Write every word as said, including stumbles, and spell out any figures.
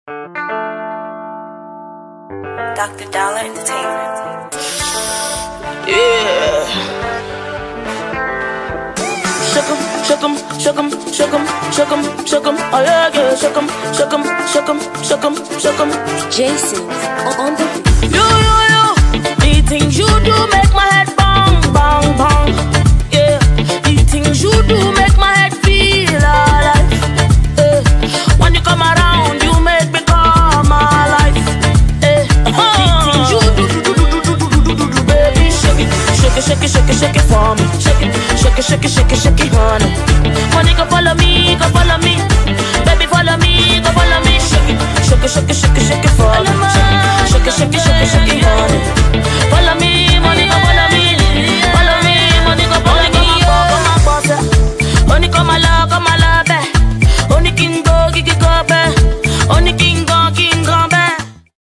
Doctor Dollar Entertainment. Yeah. Shook 'em, shook 'em, shook 'em, shook 'em, shook 'em, shook 'em. Oh yeah, yeah. Shook 'em, shook 'em, shook 'em, shook 'em, shook 'em. Jason on the You, you, you. The things you do make my head bang, bang, bang. Yeah. The things you do make my head feel alive. Yeah. When you come around, you make me come alive. Yeah. The things you do, do, do, do, do, do, do, do, do, baby. Shake it, shake it, shake it, shake it, shake it for me. Shake it, shake it, shake it, shake it, shake it, honey. When you go follow me, go follow me. Baby, follow me, go follow me. Shake it, shake it, shake it, shake it, shake it.